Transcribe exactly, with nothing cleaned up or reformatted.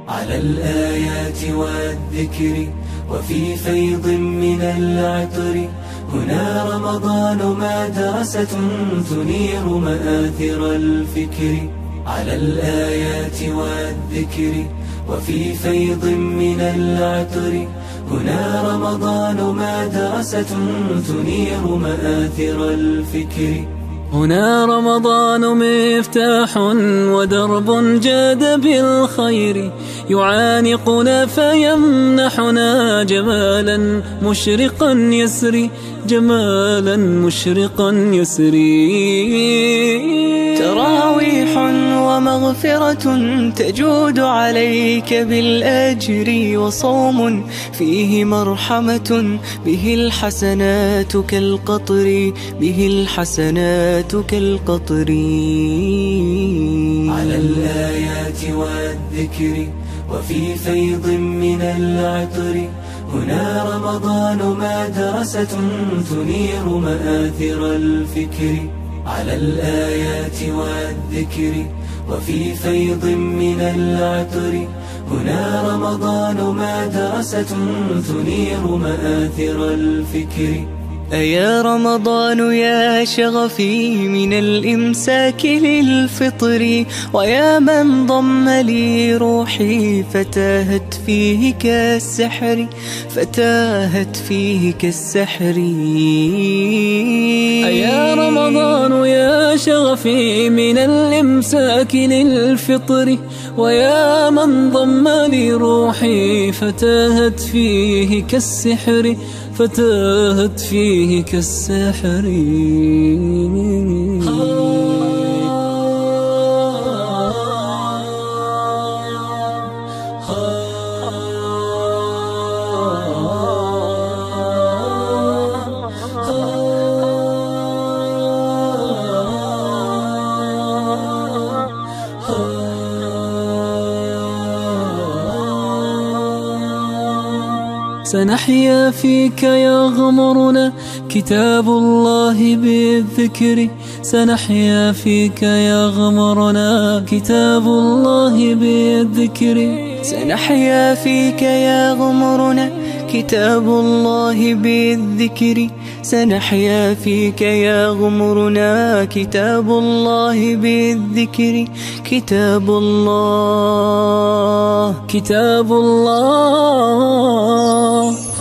على الآيات والذكر وفي فيض من العطر. هنا رمضان مدرسة تنير مآثر الفكر. على الآيات والذكر وفي فيض من العطر. هنا رمضان مدرسة تنير مآثر الفكر. هنا رمضان مفتاح ودرب جاد بالخير، يعانقنا فيمنحنا جمالا مشرقا يسري، جمالا مشرقا يسري. تراويح ومغفرة تجود عليك بالأجر، وصوم فيه مرحمة به الحسنات كالقطر، به الحسنات كالقطر. على الآيات والذكر وفي فيض من العطر. هنا رمضان مدرسة تنير مآثر الفكر. على الآيات والذكر وفي فيض من العطر. هنا رمضان مدرسة تنير مآثر الفكر. أيا رمضان يا شغفي من الإمساك للفطر، ويا من ضم لي روحي فتاهت فيه كالسحر، فتاهت فيه كالسحر. أيا رمضان يا شغفي من الإمساك للفطر، ويا من ضم لي روحي فتاهت فيه كالسحر، فتاهت فيه كالسحر. سنحيا فيك يغمرنا كتاب الله بالذكر، سنحيا فيك يغمرنا كتاب الله بالذكر. سنحيا فيك يغمرنا كتاب الله بالذكر، سنحيا فيك يغمرنا كتاب الله بالذكر. كتاب الله، كتاب الله.